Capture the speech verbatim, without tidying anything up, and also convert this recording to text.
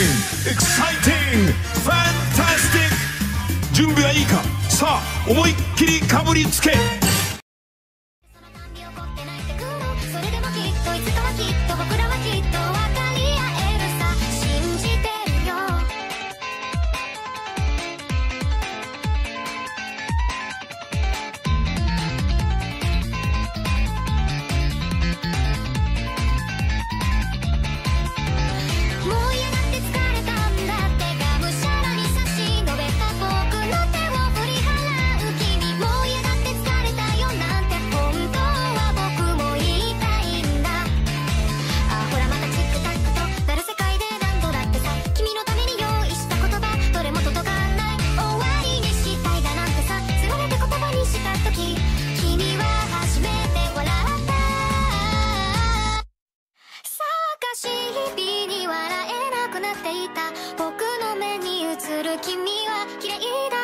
exciting, fantastic。準備はいいか。さあ思いっきりかぶりつけ。 それでもきっといつかはきっと僕らはきっと分かり合えるさ、信じてるよ。もう嫌がって疲れたんだってがむしゃらに差し伸べた僕の手を振り払う君、もう嫌がって疲れたよなんて本当は僕も言いたいんだ。あほらまたチックタックとなる世界で何度だってさ、君のために用意した言葉どれも届かない、終わりにしたいだなんてさ、せがれて言葉にした時君は初めて笑った。探し日々に笑えなくなっていた僕の目に映る君は綺麗だ